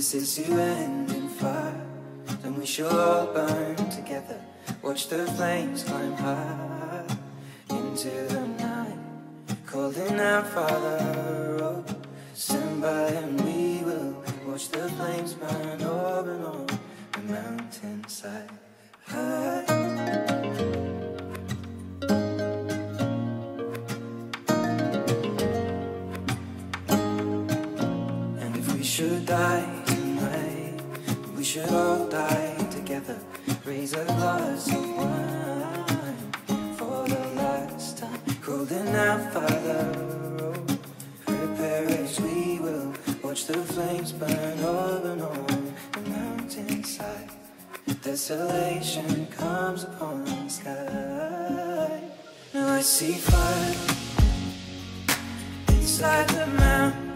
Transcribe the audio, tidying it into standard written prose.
this is you and in fire, then we shall all burn together. Watch the flames climb high into the night, calling out, Father, oh, stand by and we will watch the flames burn over and on the mountainside. And if we should die tonight, we should all die together. Raise a glass of wine for the last time, calling out, Father, oh, prepare as we will watch the flames burn over and on the mountainside. Desolation comes upon the sky. Now I see fire inside the mountain.